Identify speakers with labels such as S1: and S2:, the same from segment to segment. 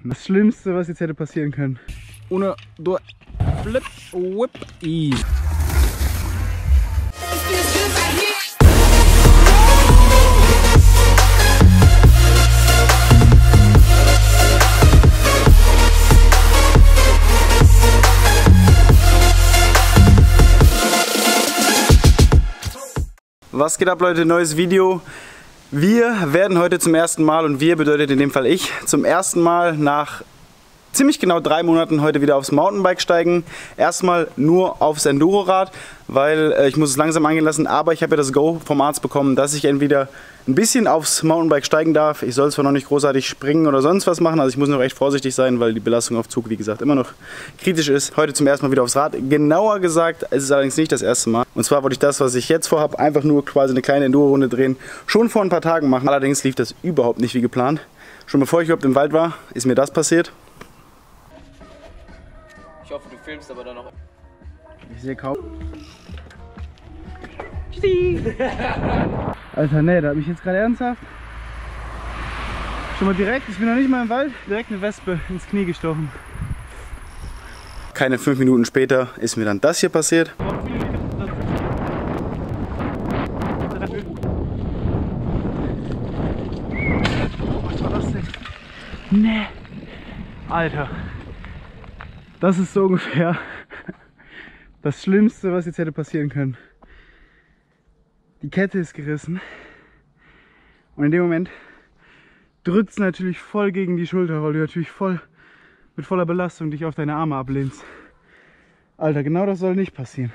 S1: Das Schlimmste, was jetzt hätte passieren können. Ohne Flip, Whip, Ease. Was geht ab, Leute? Neues Video. Wir werden heute zum ersten Mal, und wir bedeutet in dem Fall ich, zum ersten Mal nach ziemlich genau 3 Monaten heute wieder aufs Mountainbike steigen. Erstmal nur aufs Endurorad, weil ich muss es langsam angehen lassen, aber ich habe ja das Go vom Arzt bekommen, dass ich entweder ein bisschen aufs Mountainbike steigen darf. Ich soll zwar noch nicht großartig springen oder sonst was machen, also ich muss noch echt vorsichtig sein, weil die Belastung auf Zug, wie gesagt, immer noch kritisch ist. Heute zum ersten Mal wieder aufs Rad. Genauer gesagt, es ist allerdings nicht das erste Mal. Und zwar wollte ich das, was ich jetzt vorhabe, einfach nur quasi eine kleine Enduro-Runde drehen, schon vor ein paar Tagen machen. Allerdings lief das überhaupt nicht wie geplant. Schon bevor ich überhaupt im Wald war, ist mir das passiert.
S2: Ich hoffe, du filmst aber dann noch.
S1: Ich sehe kaum. Alter, nee, da habe ich jetzt gerade ernsthaft schon mal direkt, ich bin noch nicht mal im Wald, direkt eine Wespe ins Knie gestochen. Keine 5 Minuten später ist mir dann das hier passiert. Was war das denn? Nee. Alter. Das ist so ungefähr das Schlimmste, was jetzt hätte passieren können. Die Kette ist gerissen und in dem Moment drückt es natürlich voll gegen die Schulter, weil du natürlich mit voller Belastung dich auf deine Arme ablehnst. Alter, genau das soll nicht passieren.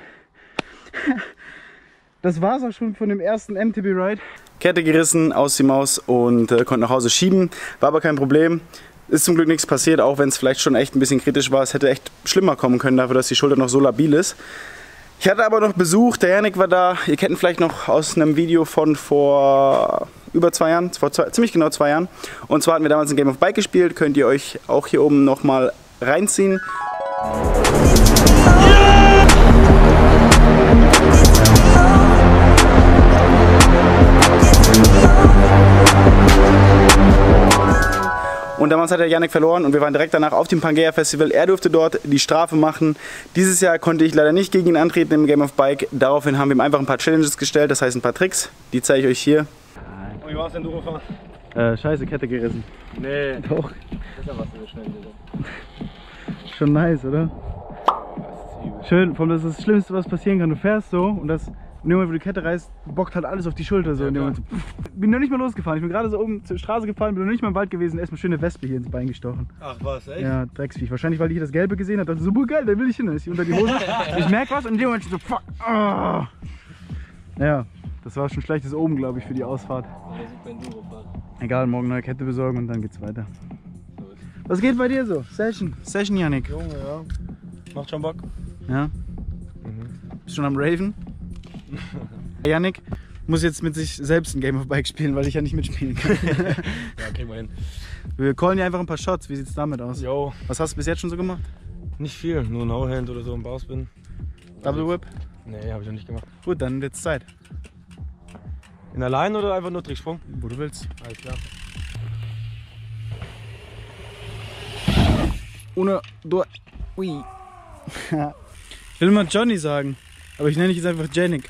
S1: Das war es auch schon von dem ersten MTB Ride. Kette gerissen, aus die Maus und konnte nach Hause schieben, war aber kein Problem. Ist zum Glück nichts passiert, auch wenn es vielleicht schon echt ein bisschen kritisch war. Es hätte echt schlimmer kommen können, dafür, dass die Schulter noch so labil ist. Ich hatte aber noch Besuch, der Yannick war da. Ihr kennt ihn vielleicht noch aus einem Video von vor über 2 Jahren, ziemlich genau 2 Jahren. Und zwar hatten wir damals ein Game of Bike gespielt, könnt ihr euch auch hier oben nochmal reinziehen. Und damals hat der Yannick verloren und wir waren direkt danach auf dem Pangea Festival. Er durfte dort die Strafe machen. Dieses Jahr konnte ich leider nicht gegen ihn antreten im Game of Bike. Daraufhin haben wir ihm einfach ein paar Challenges gestellt, das heißt ein paar Tricks. Die zeige ich euch hier.
S2: Und wie war's denn, Enduro fahren?
S1: Scheiße, Kette gerissen.
S2: Nee.
S1: Doch.
S2: Deshalb warst du so schnell wieder.
S1: Schon nice, oder? Schön, vor allem das ist das Schlimmste, was passieren kann. Du fährst so und das... In dem Moment, wo die Kette reißt, bockt halt alles auf die Schulter. So. Ja, in dem Moment so, bin noch nicht mal losgefahren. Ich bin gerade so oben zur Straße gefahren, bin noch nicht mal im Wald gewesen. Erstmal schöne Wespe hier ins Bein gestochen.
S2: Ach was, echt?
S1: Ja, Drecksviech. Wahrscheinlich, weil ich hier das Gelbe gesehen habe. Dachte so, super geil, da will ich hin. Dann ist sie unter die Hose. Ich merke was und in dem Moment so, fuck. Oh. Ja, das war schon schlechtes Oben, glaube ich, für die Ausfahrt.
S2: Ja, super Enduro fahren.
S1: Egal, morgen neue Kette besorgen und dann geht's weiter. Was geht bei dir so? Session, Yannick.
S2: Junge, ja. Macht schon Bock.
S1: Ja? Bist schon am Raven? Yannick muss jetzt mit sich selbst ein Game of Bike spielen, weil ich ja nicht mitspielen kann.
S2: Ja, kriegen wir hin.
S1: Wir callen ja einfach ein paar Shots. Wie sieht's damit aus?
S2: Jo.
S1: Was hast du bis jetzt schon so gemacht?
S2: Nicht viel, nur ein No-Hand oder so im Bauspin.
S1: Double Whip?
S2: Nee, habe ich noch nicht gemacht.
S1: Gut, dann wird's Zeit.
S2: In der Line oder einfach nur Tricksprung?
S1: Wo du willst.
S2: Alles klar.
S1: Ohne Ui. Ich will mal Johnny sagen, aber ich nenne dich jetzt einfach Janik.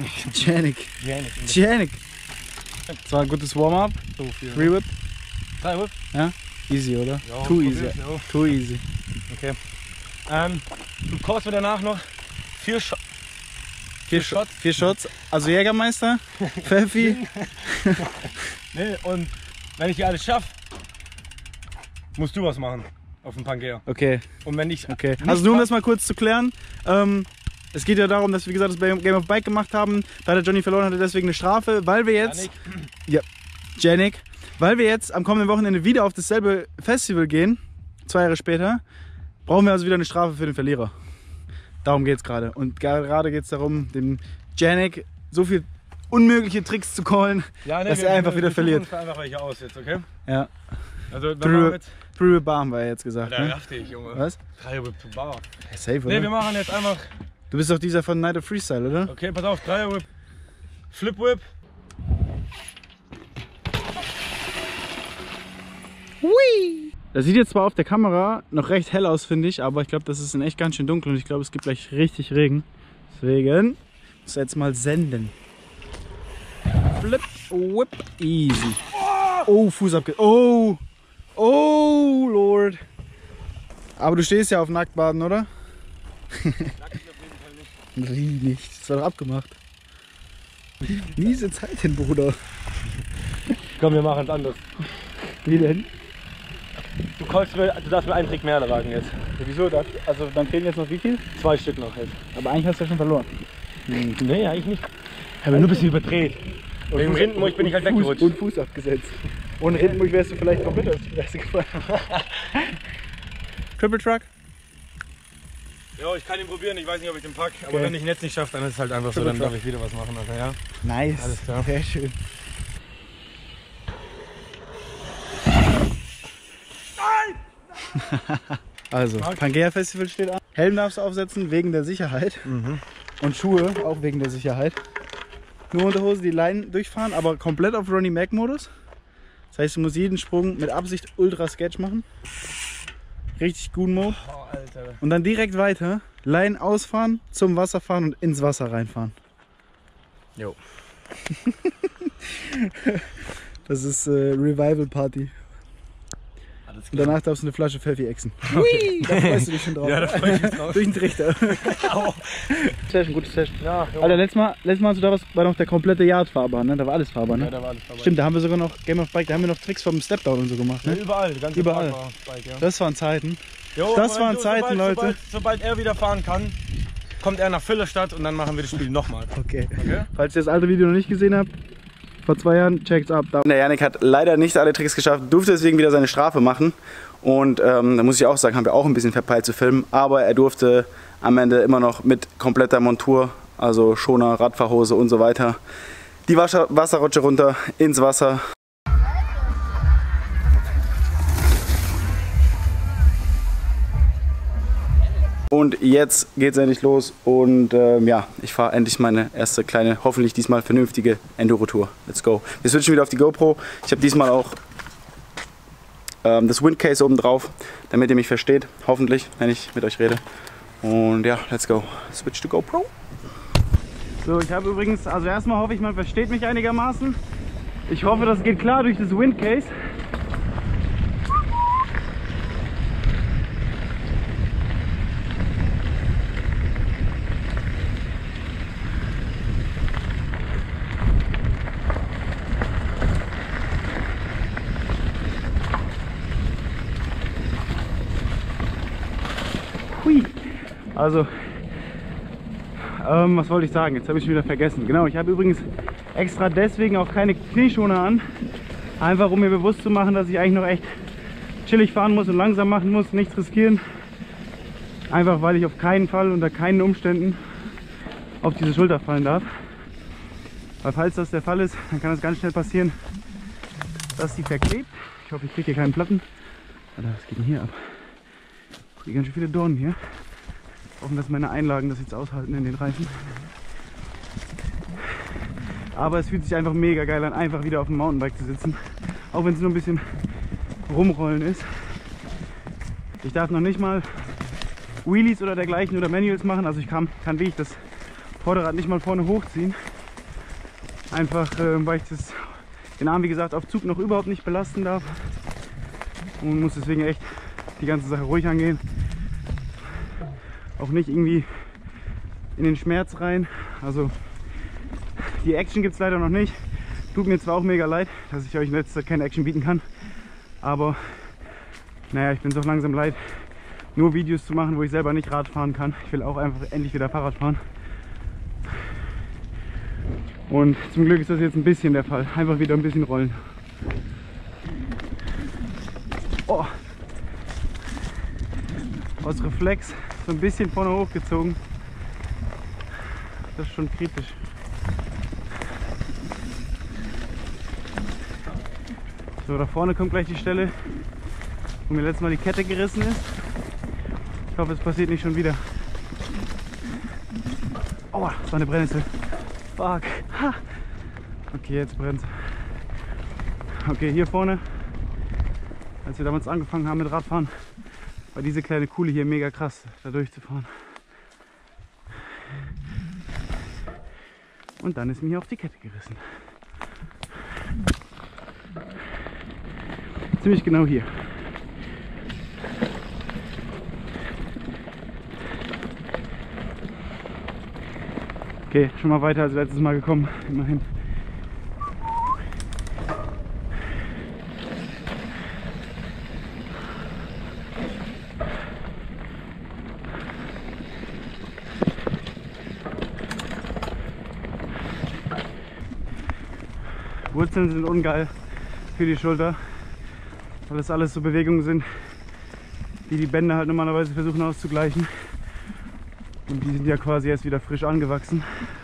S1: Janik. Das war ein gutes Warm-up.
S2: So viel.
S1: 3 Whip.
S2: 3 Whip?
S1: Ja? Easy, oder?
S2: Ja,
S1: Too easy.
S2: Ja.
S1: Too easy.
S2: Okay. Du kochst mir danach noch 4 Shots.
S1: 4 Shots. Also Jägermeister, Pfeffi.
S2: Nee, und wenn ich hier alles schaffe, musst du was machen auf dem Pangea.
S1: Okay.
S2: Und wenn ich
S1: Also nur um das mal kurz zu klären. Es geht ja darum, dass wir, wie gesagt, das Game of Bike gemacht haben. Da der Johnny verloren hatte, deswegen eine Strafe, weil wir jetzt... Janik. Weil wir jetzt am kommenden Wochenende wieder auf dasselbe Festival gehen, 2 Jahre später, brauchen wir also wieder eine Strafe für den Verlierer. Darum geht es gerade. Und gerade geht es darum, dem Janik so viel unmögliche Tricks zu callen, dass er einfach wieder verliert.
S2: Wir einfach welche aus jetzt, okay?
S1: Ja.
S2: Also wenn wir mit...
S1: Through Bar haben wir jetzt gesagt.
S2: Da
S1: ne?
S2: dachte ich, Junge.
S1: Was?
S2: 3 Whip to Bar.
S1: Ja, safe, oder?
S2: Nee, wir machen jetzt einfach...
S1: Du bist doch dieser von Night of Freestyle, oder?
S2: Okay, pass auf, 3 Whip. Flip Whip.
S1: Hui! Das sieht jetzt zwar auf der Kamera noch recht hell aus, finde ich, aber ich glaube, das ist in echt ganz schön dunkel und ich glaube, es gibt gleich richtig Regen. Deswegen muss ich jetzt mal senden. Flip, whip, easy. Oh, Fuß abge... Oh! Oh, Lord! Aber du stehst ja auf Nacktbaden, oder? Wie nicht? Das war doch abgemacht. Miese Zeit hin, Bruder.
S2: Komm, wir machen es anders.
S1: Wie denn?
S2: Du darfst mir einen Trick mehr wagen jetzt.
S1: Ja, wieso? Also dann fehlen jetzt noch wie viel?
S2: 2 Stück noch jetzt.
S1: Aber eigentlich hast du ja schon verloren.
S2: Nee, eigentlich nicht. Ich habe nur ein bisschen überdreht. Und wegen Rindenmulch bin ich halt weggerutscht.
S1: Und Fuß abgesetzt. Ohne Rindenmulch wärst du vielleicht noch mit auf die Fresse gefallen. Triple Truck?
S2: Ja, ich kann ihn probieren, ich weiß nicht, ob ich den pack. Aber wenn ich ihn jetzt nicht schaffe, dann ist es halt einfach so, dann darf ich wieder was machen. Also, ja.
S1: Nice,
S2: alles klar.
S1: Sehr schön. Also, Pangea Festival steht an. Helm darfst du aufsetzen wegen der Sicherheit. Und Schuhe auch wegen der Sicherheit. Nur Unterhose, die Leinen durchfahren, aber komplett auf Ronnie Mac Modus. Das heißt, du musst jeden Sprung mit Absicht ultra sketch machen. Richtig guten Mode.
S2: Oh, Alter.
S1: Und dann direkt weiter. Leinen ausfahren, zum Wasser fahren und ins Wasser reinfahren.
S2: Jo.
S1: Das ist Revival Party. Und danach darfst du eine Flasche Pfeffi exen. Okay. Da freust du dich schon drauf.
S2: Ja, da freu ich mich drauf.
S1: Durch den Trichter. Session, gutes Session.
S2: Ja,
S1: Alter, letztes Mal hast du da war noch der komplette Yard fahrbar, ne? Da war alles fahrbar, ne?
S2: Ja, da war alles fahrbar.
S1: Stimmt, da haben wir sogar noch Game of Bike, da haben wir noch Tricks vom Stepdown und so gemacht, ne?
S2: Ja, überall, ganz
S1: überall.
S2: Bike, ja.
S1: Das waren Zeiten.
S2: Jo,
S1: das waren Zeiten, Leute.
S2: Sobald er wieder fahren kann, kommt er nach Villestadt und dann machen wir das Spiel nochmal.
S1: Okay. Falls ihr das alte Video noch nicht gesehen habt, vor 2 Jahren, checkt's ab. Der Yannick hat leider nicht alle Tricks geschafft, durfte deswegen wieder seine Strafe machen. Und da muss ich auch sagen, haben wir auch ein bisschen verpeilt zu filmen. Aber er durfte am Ende immer noch mit kompletter Montur, also Schoner, Radfahrhose und so weiter, die Wasserrutsche runter ins Wasser. Und jetzt geht's endlich los und ja, ich fahre endlich meine erste kleine, hoffentlich diesmal vernünftige Enduro-Tour. Let's go. Wir switchen wieder auf die GoPro. Ich habe diesmal auch das Windcase oben drauf, damit ihr mich versteht, hoffentlich, wenn ich mit euch rede. Und ja, let's go. Switch to GoPro. So, ich habe übrigens, also erstmal hoffe ich, man versteht mich einigermaßen. Ich hoffe, das geht klar durch das Windcase. Also, was wollte ich sagen? Jetzt habe ich schon wieder vergessen. Genau, ich habe übrigens extra deswegen auch keine Knieschoner an. Einfach um mir bewusst zu machen, dass ich eigentlich noch echt chillig fahren muss und langsam machen muss, nichts riskieren. Einfach weil ich auf keinen Fall unter keinen Umständen auf diese Schulter fallen darf. Weil falls das der Fall ist, dann kann es ganz schnell passieren, dass die verklebt. Ich hoffe, ich kriege hier keinen Platten. Alter, was geht denn hier ab? Ich kriege ganz schön viele Dornen hier. Hoffen, dass meine Einlagen das jetzt aushalten in den Reifen. Aber es fühlt sich einfach mega geil an, einfach wieder auf dem Mountainbike zu sitzen. Auch wenn es nur ein bisschen rumrollen ist. Ich darf noch nicht mal Wheelies oder dergleichen oder Manuals machen. Also ich kann wirklich das Vorderrad nicht mal vorne hochziehen. Einfach weil ich den Arm, wie gesagt, auf Zug noch überhaupt nicht belasten darf. Und muss deswegen echt die ganze Sache ruhig angehen. Auch nicht irgendwie in den Schmerz rein. Also die Action gibt es leider noch nicht. Tut mir zwar auch mega leid, dass ich euch in letzter Zeit keine Action bieten kann. Aber naja, ich bin es auch langsam leid, nur Videos zu machen, wo ich selber nicht Rad fahren kann. Ich will auch einfach endlich wieder Fahrrad fahren. Und zum Glück ist das jetzt ein bisschen der Fall. Einfach wieder ein bisschen rollen. Oh. Aus Reflex so ein bisschen vorne hochgezogen. Das ist schon kritisch. So, da vorne kommt gleich die Stelle, wo mir letztes Mal die Kette gerissen ist. Ich hoffe, es passiert nicht schon wieder. Aua, das war eine Brennnessel. Fuck. Ha. Okay, jetzt brennt. Okay, hier vorne Als wir damals angefangen haben mit Radfahren, war diese kleine Kuhle hier mega krass, da durchzufahren. Und dann ist mir hier auf die Kette gerissen. Ziemlich genau hier. Okay, schon mal weiter als letztes Mal gekommen, immerhin. Wurzeln sind ungeil für die Schulter, weil das alles so Bewegungen sind, die die Bänder halt normalerweise versuchen auszugleichen. Und die sind ja quasi erst wieder frisch angewachsen.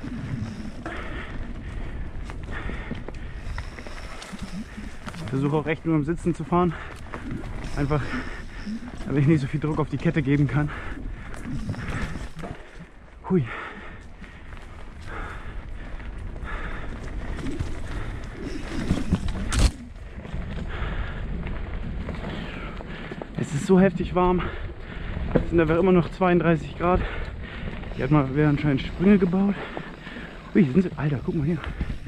S1: Ich versuche auch echt nur im Sitzen zu fahren, einfach damit ich nicht so viel Druck auf die Kette geben kann. Hui. Es ist so heftig warm. Es sind aber immer noch 32 Grad. Hier hat man anscheinend Sprünge gebaut. Ui, hier sind sie. Alter, guck mal hier.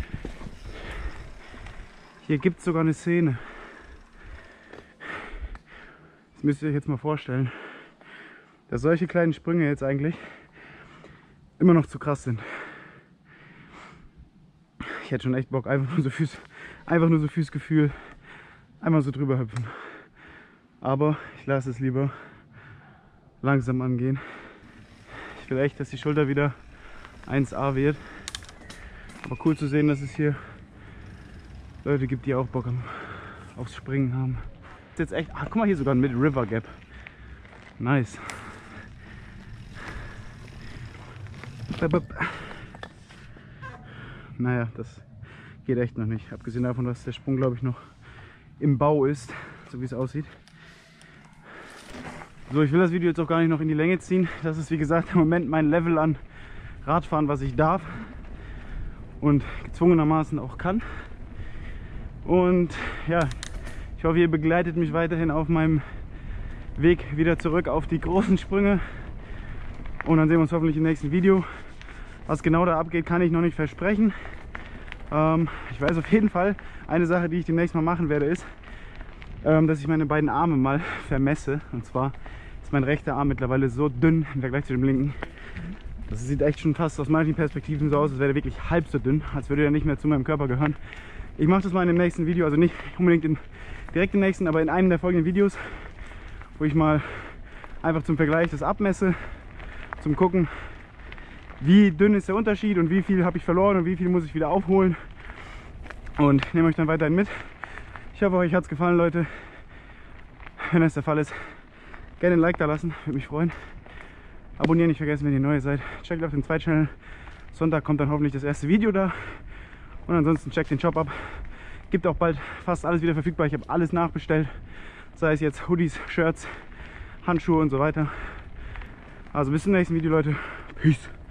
S1: Hier gibt es sogar eine Szene. Das müsst ihr euch jetzt mal vorstellen, dass solche kleinen Sprünge jetzt eigentlich immer noch zu krass sind. Ich hätte schon echt Bock, einfach nur so fürs Gefühl einmal so drüber hüpfen. Aber ich lasse es lieber langsam angehen. Ich will echt, dass die Schulter wieder 1A wird. Aber cool zu sehen, dass es hier Leute gibt, die auch Bock aufs Springen haben. Ist jetzt echt, guck mal hier sogar mit River Gap. Nice. Naja, das geht echt noch nicht. Abgesehen davon, dass der Sprung, glaube ich, noch im Bau ist, so wie es aussieht. So, ich will das Video jetzt auch gar nicht noch in die Länge ziehen. Das ist, wie gesagt, im Moment mein Level an Radfahren, was ich darf und gezwungenermaßen auch kann. Und ja, ich hoffe, ihr begleitet mich weiterhin auf meinem Weg wieder zurück auf die großen Sprünge. Und dann sehen wir uns hoffentlich im nächsten Video. Was genau da abgeht, kann ich noch nicht versprechen. Ich weiß auf jeden Fall, eine Sache, die ich demnächst mal machen werde, ist, dass ich meine beiden Arme mal vermesse. Und zwar ist mein rechter Arm mittlerweile so dünn im Vergleich zu dem linken. Das sieht echt schon fast aus manchen Perspektiven so aus, als wäre er wirklich halb so dünn, als würde er nicht mehr zu meinem Körper gehören. Ich mache das mal in dem nächsten Video, also nicht unbedingt direkt im nächsten, aber in einem der folgenden Videos, wo ich mal einfach zum Vergleich das abmesse, zum gucken, wie dünn ist der Unterschied und wie viel habe ich verloren und wie viel muss ich wieder aufholen. Und nehme euch dann weiterhin mit. Ich hoffe, euch hat es gefallen, Leute. Wenn das der Fall ist, gerne ein Like da lassen, würde mich freuen. Abonnieren nicht vergessen, wenn ihr neu seid. Checkt auf den zweiten Channel. Sonntag kommt dann hoffentlich das erste Video da. Und ansonsten checkt den Shop ab. Gibt auch bald fast alles wieder verfügbar. Ich habe alles nachbestellt. Sei es jetzt Hoodies, Shirts, Handschuhe und so weiter. Also bis zum nächsten Video, Leute. Peace.